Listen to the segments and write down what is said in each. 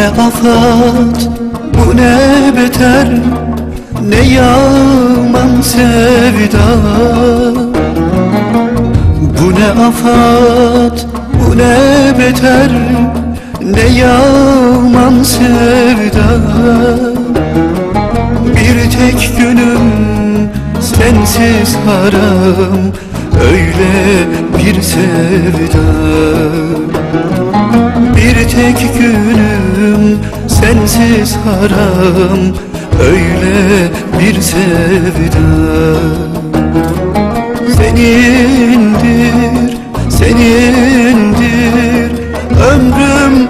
ne afat, bu ne beter, ne yaman sevda. Bu ne afat, bu ne beter, ne yaman sevda. Bir tek günüm sensiz haram, öyle bir sevda. Bir tek günüm sensiz haram, öyle bir sevda. Senindir, senindir, ömrüm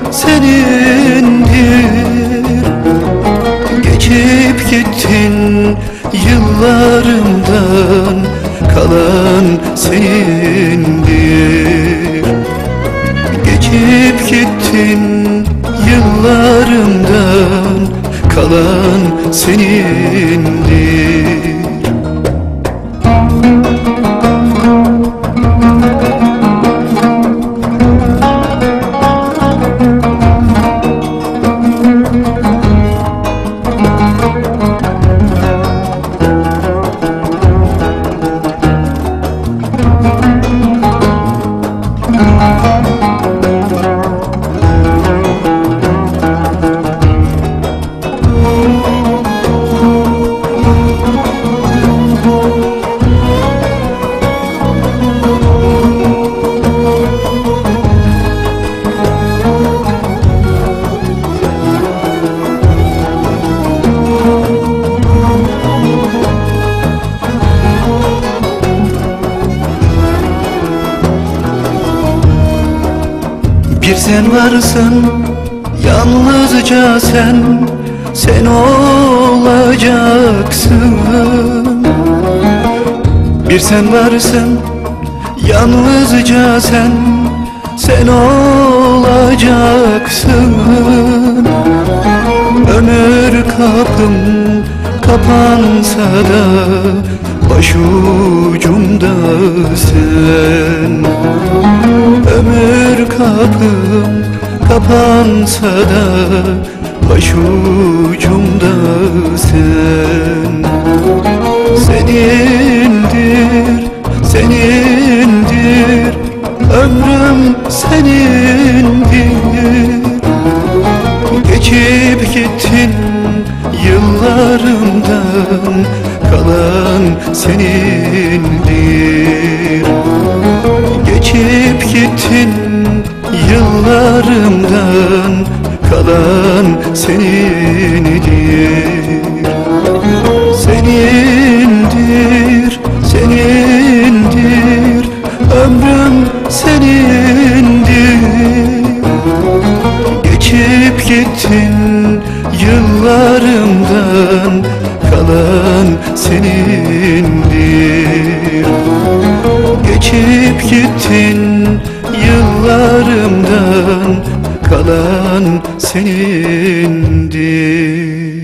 senindir. Geçip gittin yıllarımdan, kalan senindir. Geçip gittin yıllarımdan, kalan senindir. Bir sen varsın, yalnızca sen, sen olacaksın. Bir sen varsın, yalnızca sen, sen olacaksın. Ömür kapım kapansa da, başucumdasın. Ömür kapım kapansa da, başucumdasın. Senindir, senindir, ömrüm senindir. Geçip gittin yıllarımdan, kalan senindir. Geçip gittin yıllarımdan, kalan senindir. Senindir, senindir, ömrüm senindir. Geçip gittin yıllarımdan, kalan senindir. Geçip gittin yıllarımdan, kalan senindir.